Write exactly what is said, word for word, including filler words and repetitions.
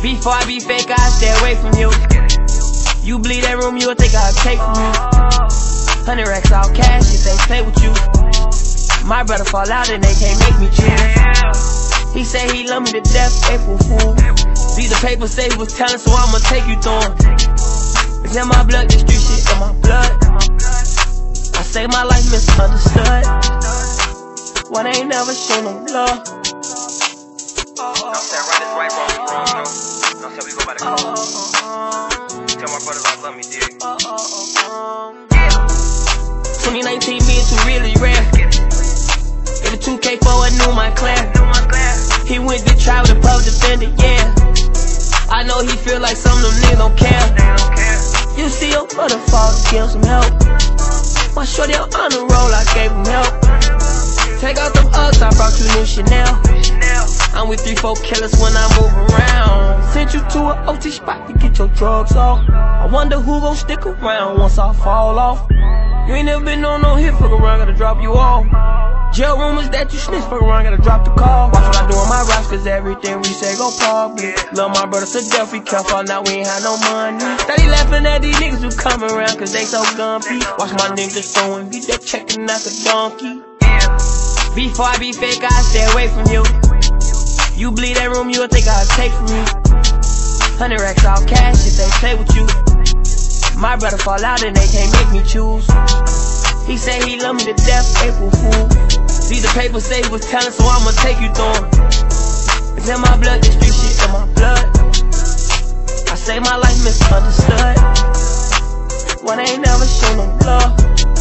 Before I be fake, I stay away from you. You bleed that room, you'll think I'll take from you. Hundred racks all cash if they play with you. My brother fall out and they can't make me choose. He say he love me to death, April Fool. These the papers say he was telling, so I'ma take you through 'em. It's in my blood, this street shit in my blood. I say my life misunderstood. One ain't never shown no love. Right, wrong, wrong, no. No, so we go by the code. Tell my brothers I love me, dig. twenty nineteen, me and two really rare. Get a two K for a new my clan. He went to try with a pub defender, yeah. I know he feel like some of them niggas don't care. You see your brother fall, give him some help. My shorty on the roll, I gave him help. Take out them Uggs, I brought you new Chanel. I'm with three, four killers when I move around. Sent you to an O T spot to get your drugs off. I wonder who gon' stick around once I fall off. You ain't never been on no hit, fuck around, gotta drop you off. Jail rumors that you snitch, fuck around, gotta drop the call. Watch what I do on my raps, cause everything we say go public. Love my brother to death, we can't fall now, we ain't had no money. Steady laughing at these niggas who come around, cause they so gumpy. Watch my niggas throwing, get that checkin' like a donkey. Before I be fake, I stay away from you. You bleed that room, you'll think I'll take from you. Hundred racks all cash if they play with you. My brother fall out and they can't make me choose. He say he love me to death, April Fool. These the papers say he was telling, so I'ma take you through 'em. It's in my blood, this street shit in my blood. I say my life misunderstood. One ain't never shown no love.